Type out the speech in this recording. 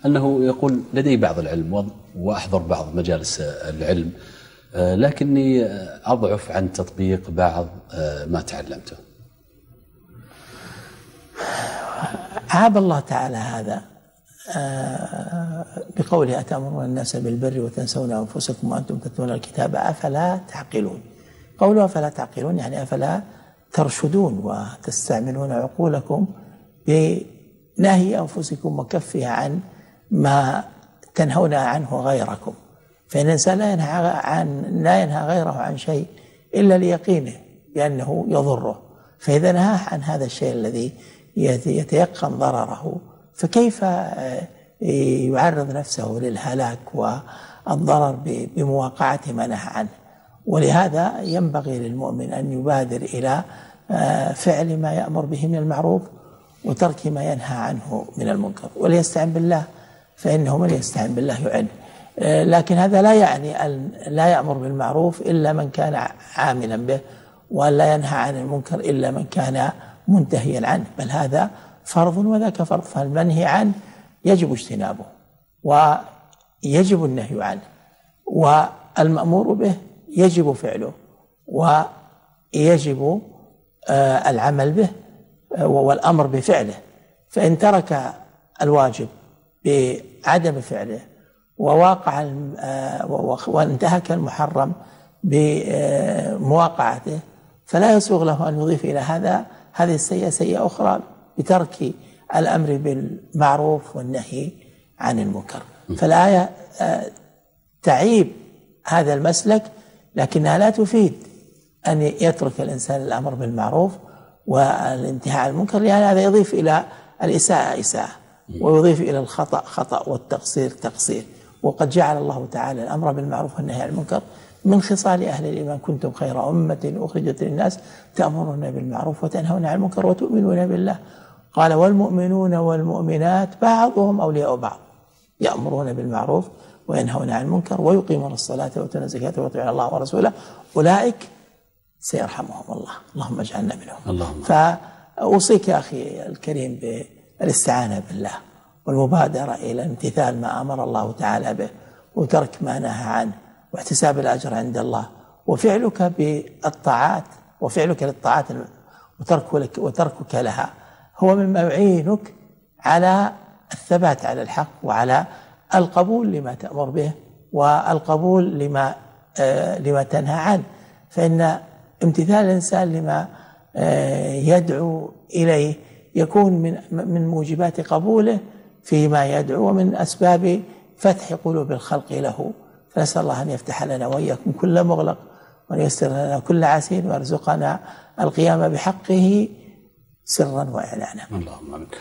أنه يقول لدي بعض العلم وأحضر بعض مجالس العلم، لكني أضعف عن تطبيق بعض ما تعلمته. عاب الله تعالى هذا بقوله أتأمرون الناس بالبر وتنسون أنفسكم وأنتم تتلون الكتاب أفلا تعقلون. قوله أفلا تعقلون يعني أفلا ترشدون وتستعملون عقولكم بنهي أنفسكم وكفها عن ما تنهون عنه غيركم. فإن الإنسان لا ينهى غيره عن شيء إلا ليقينه بأنه يضره، فإذا نهاه عن هذا الشيء الذي يتيقن ضرره فكيف يعرض نفسه للهلاك والضرر بمواقعة ما نهى عنه؟ ولهذا ينبغي للمؤمن أن يبادر إلى فعل ما يأمر به من المعروف وترك ما ينهى عنه من المنكر، وليستعن بالله فإنه من يستعن بالله يعن. لكن هذا لا يعني أن لا يأمر بالمعروف إلا من كان عاملا به، ولا ينهى عن المنكر إلا من كان منتهيا عنه، بل هذا فرض وذاك فرض. فالمنهي عنه يجب اجتنابه ويجب النهي عنه، والمأمور به يجب فعله ويجب العمل به والأمر بفعله. فإن ترك الواجب بعدم فعله وواقع وانتهك المحرم بمواقعته فلا يسوغ له أن يضيف إلى هذه السيئة سيئة أخرى بترك الأمر بالمعروف والنهي عن المنكر. فالآية تعيب هذا المسلك، لكنها لا تفيد أن يترك الإنسان الأمر بالمعروف والانتهاء عن المنكر، لأن هذا يضيف إلى الإساءة إساءة ويضيف إلى الخطأ خطأ والتقصير تقصير. وقد جعل الله تعالى الأمر بالمعروف والنهي عن المنكر من خصال أهل الإيمان: كنتم خير أمة أخرجت للناس تأمرون بالمعروف وتنهون عن المنكر وتؤمنون بالله. قال: والمؤمنون والمؤمنات بعضهم أولياء بعض يأمرون بالمعروف وينهون عن المنكر ويقيمون الصلاة ويؤتون الزكاة ويطيعون الله ورسوله أولئك سيرحمهم الله. اللهم اجعلنا منهم. فأوصيك يا أخي الكريم بالاستعانة بالله والمبادرة إلى امتثال ما أمر الله تعالى به وترك ما نهى عنه واحتساب الأجر عند الله، وفعلك بالطاعات وفعلك للطاعات وتركك لها هو مما يعينك على الثبات على الحق وعلى القبول لما تأمر به والقبول لما تنهى عنه. فإن امتثال الإنسان لما يدعو إليه يكون من موجبات قبوله فيما يدعو ومن أسباب فتح قلوب الخلق له. فنسأل الله أن يفتح لنا وإياكم كل مغلق وأن ييسر لنا كل عسير ويرزقنا القيام بحقه سرا وإعلانا. اللهم آمين.